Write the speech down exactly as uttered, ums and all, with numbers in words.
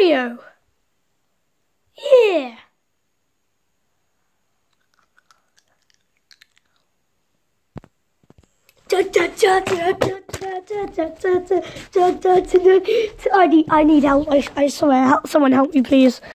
Mario. Yeah. I need, I need help. I, I swear, help, someone help me, please.